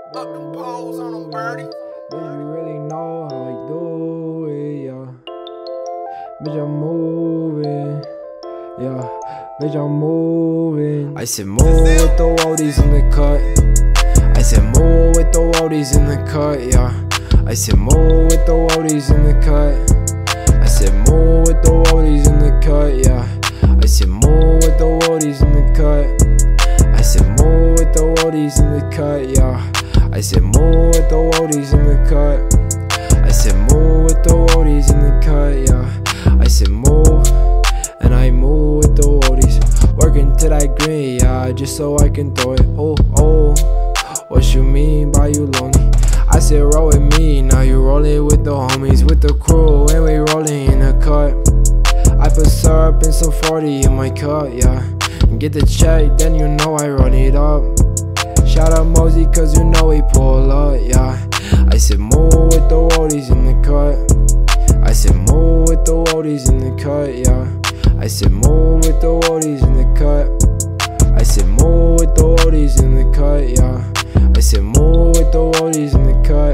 Up them poles on them, birdie. Bitch, you really know how I do it, yeah. Bitch, I'm moving, yeah. Bitch, I'm moving. I said move with the oldies in the cut. I said move with the oldies in the cut, yeah. I said move with the oldies in the cut. I said move with the oldies in the cut, yeah. I said move with the oldies in the cut. I said move with the oldies in the cut, yeah. I said move with the oldies in the cut. I said move with the oldies in the cut, yeah. I said move, and I move with the oldies. Working to that green, yeah, just so I can throw it. Oh, oh, what you mean by you lonely? I said roll with me, now you rolling with the homies, with the crew, and we rolling in the cut. I put syrup and some 40 in my cup, yeah. Get the check, then you know I run it up. Shout out Mosey, cause you know he pull up, yeah. I said move with the oldies in the cut. I said move with the oldies in the cut, yeah. I said move with the oldies in the cut. I said move with the oldies in the cut, yeah. I said move with the oldies in the cut.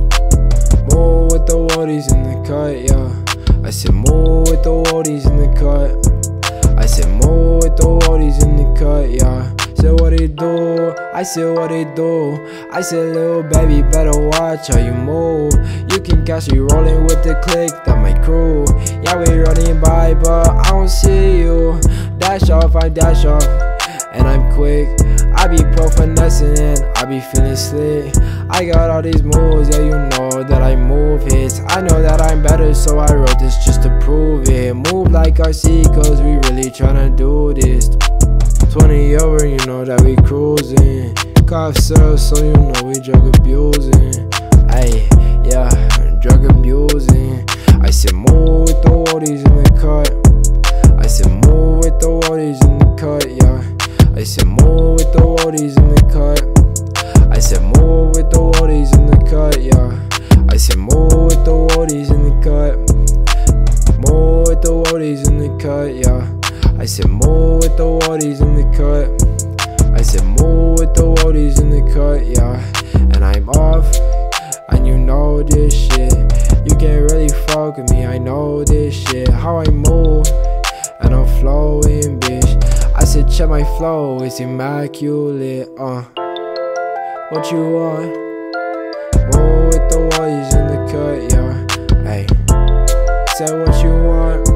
Move with the oldies in the cut, yeah. I said move with the oldies in the cut. I said move with the oldies in the cut, yeah. Said what it do, I said what it do. I said little baby better watch how you move. You can catch me rolling with the clique, that my crew. Yeah, we running by but I don't see you. Dash off, I dash off, and I'm quick. I be pro finessing and I be feeling slick. I got all these moves, yeah, you know that I move hits. I know that I'm better, so I wrote this just to prove it. Move like RC, cause we really tryna do this. 20 over, you know that we cruising. Cough syrup, so you know we drug abusing. Ayy, yeah, drug abusing. I said move with the oldies in the cut. I said move with the oldies in the cut, yeah. I said move with the oldies in the cut. I said move with the oldies in the cut, yeah. I said move with the oldies in the cut. Move with the oldies in the cut, yeah. I said move with the oldies in the cut. I said move with the oldies in the cut, yeah. And I'm off, and you know this shit. You can't really fuck with me, I know this shit. How I move, and I'm flowing, bitch. I said check my flow, it's immaculate, What you want? Move with the oldies in the cut, yeah. Hey, said what you want?